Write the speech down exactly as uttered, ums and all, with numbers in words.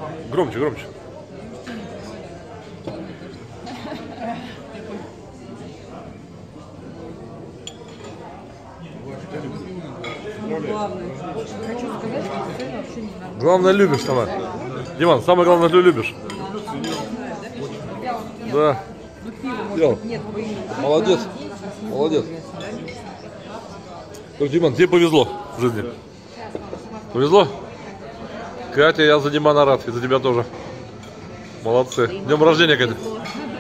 Громче, громче. Главное, любишь сама. Диман, самое главное, ты любишь. Да. Делал. Молодец. Молодец. Диман, тебе повезло в жизни. Повезло? Катя, я за Димана рад. И за тебя тоже. Молодцы. Днем рождения, Катя.